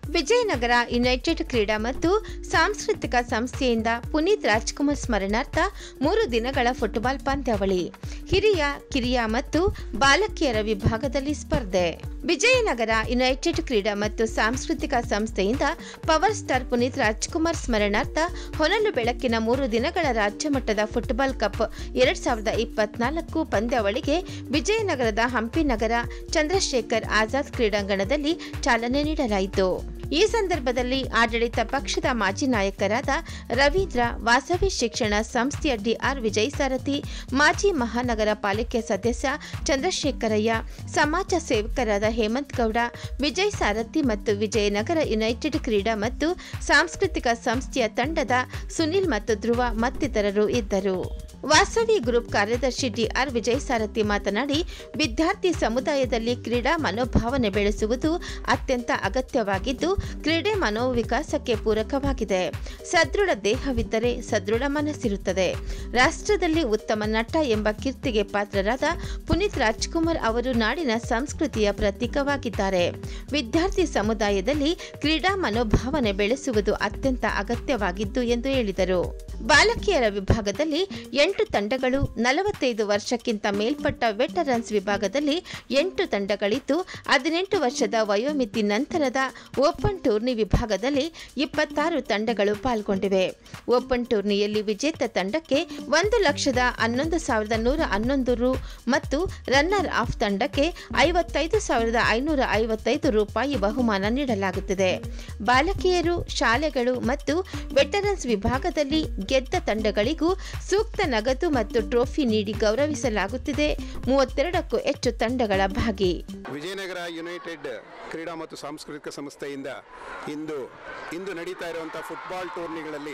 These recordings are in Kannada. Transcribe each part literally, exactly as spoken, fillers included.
ವಿಜಯನಗರ ಯುನೈಟೆಡ್ ಕ್ರೀಡಾ ಮತ್ತು ಸಾಂಸ್ಕೃತಿಕ ಸಂಸ್ಥೆಯಿಂದ ಪುನೀತ್ ರಾಜ್ಕುಮಾರ್ ಸ್ಮರಣಾರ್ಥ ಮೂರು ದಿನಗಳ ಫುಟ್ಬಾಲ್ ಪಂದ್ಯಾವಳಿ. ಹಿರಿಯ, ಕಿರಿಯ ಮತ್ತು ಬಾಲಕಿಯರ ವಿಭಾಗದಲ್ಲಿ ಸ್ಪರ್ಧೆ. ವಿಜಯನಗರ ಯುನೈಟೆಡ್ ಕ್ರೀಡಾ ಮತ್ತು ಸಾಂಸ್ಕೃತಿಕ ಸಂಸ್ಥೆಯಿಂದ ಪವರ್ ಸ್ಟಾರ್ ಪುನೀತ್ ರಾಜ್ಕುಮಾರ್ ಸ್ಮರಣಾರ್ಥ ಹೊನಲು ಬೆಳಕಿನ ಮೂರು ದಿನಗಳ ರಾಜ್ಯ ಮಟ್ಟದ ಫುಟ್ಬಾಲ್ ಕಪ್ ಎರಡ್ ಸಾವಿರದ ಇಪ್ಪತ್ನಾಲ್ಕು ಪಂದ್ಯಾವಳಿಗೆ ವಿಜಯನಗರದ ಹಂಪಿನಗರ ಚಂದ್ರಶೇಖರ್ ಆಜಾದ್ ಕ್ರೀಡಾಂಗಣದಲ್ಲಿ ಚಾಲನೆ ನೀಡಲಾಯಿತು. ಈ ಸಂದರ್ಭದಲ್ಲಿ ಆಡಳಿತ ಪಕ್ಷದ ಮಾಜಿ ನಾಯಕರಾದ ರವೀಂದ್ರ, ವಾಸವಿ ಶಿಕ್ಷಣ ಸಂಸ್ಥೆಯ ಡಿಆರ್ ವಿಜಯ್ ಸಾರಥಿ, ಮಾಜಿ ಮಹಾನಗರ ಪಾಲಿಕೆ ಸದಸ್ಯ ಚಂದ್ರಶೇಖರಯ್ಯ, ಸಮಾಜ ಸೇವಕರಾದ ಹೇಮಂತ್ ಗೌಡ, ವಿಜಯ್ ಸಾರಥಿ ಮತ್ತು ವಿಜಯನಗರ ಯುನೈಟೆಡ್ ಕ್ರೀಡಾ ಮತ್ತು ಸಾಂಸ್ಕೃತಿಕ ಸಂಸ್ಥೆಯ ತಂಡದ ಸುನಿಲ್ ಮತ್ತು ಧ್ರುವ ಮತ್ತಿತರರು ಇದ್ದರು. ವಾಸವಿ ಗ್ರೂಪ್ ಕಾರ್ಯದರ್ಶಿ ಡಿಆರ್ ವಿಜಯ್ ಸಾರಥಿ ಮಾತನಾಡಿ, ವಿದ್ಯಾರ್ಥಿ ಸಮುದಾಯದಲ್ಲಿ ಕ್ರೀಡಾ ಮನೋಭಾವನೆ ಬೆಳೆಸುವುದು ಅತ್ಯಂತ ಅಗತ್ಯವಾಗಿದ್ದು, ಕ್ರೀಡೆ ಮನೋವಿಕಾಸಕ್ಕೆ ಪೂರಕವಾಗಿದೆ. ಸದೃಢ ದೇಹವಿದ್ದರೆ ಸದೃಢ ಮನಸ್ಸಿರುತ್ತದೆ. ರಾಷ್ಟ್ರದಲ್ಲಿ ಉತ್ತಮ ನಟ ಎಂಬ ಕೀರ್ತಿಗೆ ಪಾತ್ರರಾದ ಪುನೀತ್ ರಾಜ್ಕುಮಾರ್ ಅವರು ನಾಡಿನ ಸಂಸ್ಕೃತಿಯ ಪ್ರತೀಕವಾಗಿದ್ದಾರೆ. ವಿದ್ಯಾರ್ಥಿ ಸಮುದಾಯದಲ್ಲಿ ಕ್ರೀಡಾ ಮನೋಭಾವನೆ ಬೆಳೆಸುವುದು ಅತ್ಯಂತ ಅಗತ್ಯವಾಗಿದ್ದು ಎಂದು ಹೇಳಿದರು. ಬಾಲಕಿಯರ ವಿಭಾಗದಲ್ಲಿ ಎಂಟು ತಂಡಗಳು, ನಲವತ್ತೈದು ವರ್ಷಕ್ಕಿಂತ ಮೇಲ್ಪಟ್ಟ ವೆಟರನ್ಸ್ ವಿಭಾಗದಲ್ಲಿ ಎಂಟು ತಂಡಗಳಿದ್ದು, ಹದಿನೆಂಟು ವರ್ಷದ ವಯೋಮಿತಿ ನಂತರದ ಓಪನ್ ಟೂರ್ನಿ ವಿಭಾಗದಲ್ಲಿ ಇಪ್ಪತ್ತಾರು ತಂಡಗಳು ಪಾಲ್ಗೊಂಡಿವೆ. ಓಪನ್ ಟೂರ್ನಿಯಲ್ಲಿ ವಿಜೇತ ತಂಡಕ್ಕೆ ಒಂದು ಲಕ್ಷದ ಹನ್ನೊಂದು ಸಾವಿರದ ನೂರ ಹನ್ನೊಂದು ರು ಮತ್ತು ರನ್ನರ್ ಆಫ್ ತಂಡಕ್ಕೆ ಐವತ್ತೈದು ಸಾವಿರದ ಐನೂರ ಐವತ್ತೈದು ರೂಪಾಯಿ ಬಹುಮಾನ ನೀಡಲಾಗುತ್ತದೆ. ಬಾಲಕಿಯರು, ಶಾಲೆಗಳು ಮತ್ತು ವೆಟರನ್ಸ್ ವಿಭಾಗದಲ್ಲಿ ಗೆದ್ದ ತಂಡಗಳಿಗೂ ಸೂಕ್ತ ನಗದು ಮತ್ತು ಟ್ರೋಫಿ ನೀಡಿ ಗೌರವಿಸಲಾಗುತ್ತಿದೆ. ಮೂವತ್ತೆರಡಕ್ಕೂ ಹೆಚ್ಚು ತಂಡಗಳ ಭಾಗಿ. ವಿಜಯನಗರ ಯುನೈಟೆಡ್ ಕ್ರೀಡಾ ಮತ್ತು ಸಾಂಸ್ಕೃತಿಕ ಸಂಸ್ಥೆಯಿಂದ ಇಂದು ಇಂದು ನಡೀತಾ ಇರುವಂತಹ ಫುಟ್ಬಾಲ್ ಟೂರ್ನಿಗಳಲ್ಲಿ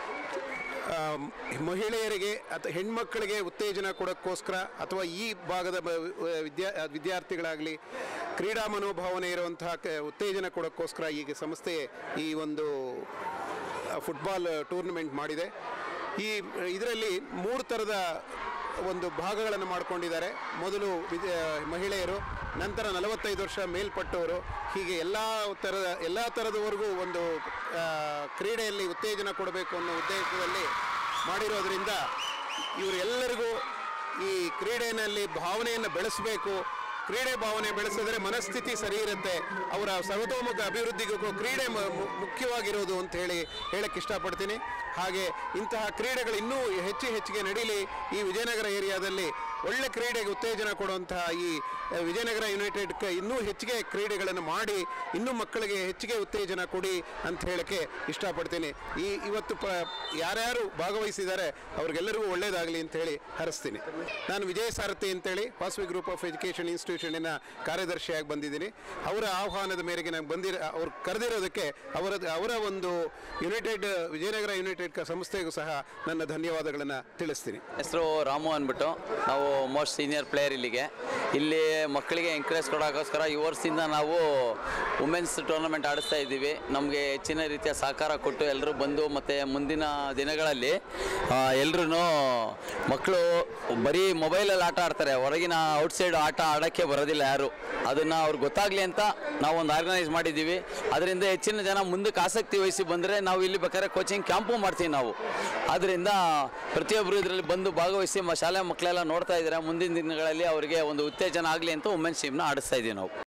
ಮಹಿಳೆಯರಿಗೆ ಅಥವಾ ಹೆಣ್ಮಕ್ಕಳಿಗೆ ಉತ್ತೇಜನ ಕೊಡೋಕ್ಕೋಸ್ಕರ ಅಥವಾ ಈ ಭಾಗದ ವಿದ್ಯಾ ವಿದ್ಯಾರ್ಥಿಗಳಾಗಲಿ ಕ್ರೀಡಾ ಮನೋಭಾವನೆ ಇರುವಂತಹ ಉತ್ತೇಜನ ಕೊಡೋಕ್ಕೋಸ್ಕರ ಈಗ ಸಂಸ್ಥೆ ಈ ಒಂದು ಫುಟ್ಬಾಲ್ ಟೂರ್ನಮೆಂಟ್ ಮಾಡಿದೆ. ಈ ಇದರಲ್ಲಿ ಮೂರು ಥರದ ಒಂದು ಭಾಗಗಳನ್ನು ಮಾಡಿಕೊಂಡಿದ್ದಾರೆ. ಮೊದಲು ಮಹಿಳೆಯರು, ನಂತರ ನಲವತ್ತೈದು ವರ್ಷ ಮೇಲ್ಪಟ್ಟವರು, ಹೀಗೆ ಎಲ್ಲ ಥರದ ಎಲ್ಲ ಥರದವರೆಗೂ ಒಂದು ಕ್ರೀಡೆಯಲ್ಲಿ ಉತ್ತೇಜನ ಕೊಡಬೇಕು ಅನ್ನೋ ಉದ್ದೇಶದಲ್ಲಿ ಮಾಡಿರೋದ್ರಿಂದ ಇವರೆಲ್ಲರಿಗೂ ಈ ಕ್ರೀಡೆಯಲ್ಲಿ ಭಾವನೆಯನ್ನು ಬೆಳೆಸಬೇಕು. ಕ್ರೀಡೆ ಭಾವನೆ ಬೆಳೆಸಿದ್ರೆ ಮನಸ್ಥಿತಿ ಸರಿ ಇರುತ್ತೆ. ಅವರ ಸರ್ವತೋಮುಖ ಅಭಿವೃದ್ಧಿಗೂ ಕ್ರೀಡೆ ಮುಖ್ಯವಾಗಿರೋದು ಅಂತ ಹೇಳಿ ಹೇಳಕ್ಕೆ ಇಷ್ಟಪಡ್ತೀನಿ. ಹಾಗೆ ಇಂತಹ ಕ್ರೀಡೆಗಳು ಇನ್ನೂ ಹೆಚ್ಚು ಹೆಚ್ಚಿಗೆ ನಡೀಲಿ. ಈ ವಿಜಯನಗರ ಏರಿಯಾದಲ್ಲಿ ಒಳ್ಳೆ ಕ್ರೀಡೆಗೆ ಉತ್ತೇಜನ ಕೊಡುವಂತಹ ಈ ವಿಜಯನಗರ ಯುನೈಟೆಡ್ ಇನ್ನೂ ಹೆಚ್ಚಿಗೆ ಕ್ರೀಡೆಗಳನ್ನು ಮಾಡಿ ಇನ್ನೂ ಮಕ್ಕಳಿಗೆ ಹೆಚ್ಚಿಗೆ ಉತ್ತೇಜನ ಕೊಡಿ ಅಂತ ಹೇಳಕ್ಕೆ ಇಷ್ಟಪಡ್ತೀನಿ. ಈ ಇವತ್ತು ಪ ಯಾರ್ಯಾರು ಭಾಗವಹಿಸಿದ್ದಾರೆ ಅವ್ರಿಗೆಲ್ಲರಿಗೂ ಒಳ್ಳೆಯದಾಗಲಿ ಅಂತ ಹೇಳಿ ಹರಿಸ್ತೀನಿ. ನಾನು ವಿಜಯ್ ಸಾರಥಿ ಅಂತೇಳಿ ವಾಸವಿ ಗ್ರೂಪ್ ಆಫ್ ಎಜುಕೇಷನ್ ಇನ್ಸ್ಟಿಟ್ಯೂಷನಿನ ಕಾರ್ಯದರ್ಶಿಯಾಗಿ ಬಂದಿದ್ದೀನಿ. ಅವರ ಆಹ್ವಾನದ ಮೇರೆಗೆ ನಾನು ಬಂದಿರೋ ಅವ್ರು ಕರೆದಿರೋದಕ್ಕೆ ಅವರ ಅವರ ಒಂದು ಯುನೈಟೆಡ್ ವಿಜಯನಗರ ಯುನೈಟೆಡ್ ಸಂಸ್ಥೆಗೂ ಸಹ ನನ್ನ ಧನ್ಯವಾದಗಳನ್ನು ತಿಳಿಸ್ತೀನಿ. ಹೆಸರು ರಾಮು ಅಂದ್ಬಿಟ್ಟು, ನಾವು ಮೋಸ್ಟ್ ಸೀನಿಯರ್ ಪ್ಲೇಯರ್ ಇಲ್ಲಿಗೆ. ಇಲ್ಲಿ ಮಕ್ಕಳಿಗೆ ಎಂಕರೇಜ್ ಕೊಡೋಕ್ಕೋಸ್ಕರ ಈ ವರ್ಷದಿಂದ ನಾವು ವುಮೆನ್ಸ್ ಟೂರ್ನಮೆಂಟ್ ಆಡಿಸ್ತಾ ಇದ್ದೀವಿ. ನಮಗೆ ಹೆಚ್ಚಿನ ರೀತಿಯ ಸಹಕಾರ ಕೊಟ್ಟು ಎಲ್ಲರೂ ಬಂದು ಮತ್ತು ಮುಂದಿನ ದಿನಗಳಲ್ಲಿ ಎಲ್ಲರೂ ಮಕ್ಕಳು ಬರೀ ಮೊಬೈಲಲ್ಲಿ ಆಟ ಆಡ್ತಾರೆ, ಹೊರಗಿನ ಔಟ್ಸೈಡ್ ಆಟ ಆಡೋಕ್ಕೆ ಬರೋದಿಲ್ಲ ಯಾರು. ಅದನ್ನು ಅವ್ರಿಗೆ ಗೊತ್ತಾಗಲಿ ಅಂತ ನಾವೊಂದು ಆರ್ಗನೈಸ್ ಮಾಡಿದ್ದೀವಿ. ಅದರಿಂದ ಹೆಚ್ಚಿನ ಜನ ಮುಂದಕ್ಕೆ ಆಸಕ್ತಿ ವಹಿಸಿ ಬಂದರೆ ನಾವು ಇಲ್ಲಿ ಬೇಕಾದ್ರೆ ಕೋಚಿಂಗ್ ಕ್ಯಾಂಪು ಮಾಡ್ತೀವಿ ನಾವು. ಆದ್ದರಿಂದ ಪ್ರತಿಯೊಬ್ಬರು ಇದರಲ್ಲಿ ಬಂದು ಭಾಗವಹಿಸಿ ಶಾಲೆ ಮಕ್ಕಳೆಲ್ಲ ನೋಡ್ತಾ ಇದ್ದಾರೆ. ಮುಂದಿನ ದಿನಗಳಲ್ಲಿ ಅವರಿಗೆ ಒಂದು ಉತ್ತೇಜನ ಆಗಲಿ ಅಂತ ವುಮೆನ್ಸ್ ಟೀಮ್ನ ಆಡಿಸ್ತಾ ಇದ್ದೀವಿ ನಾವು.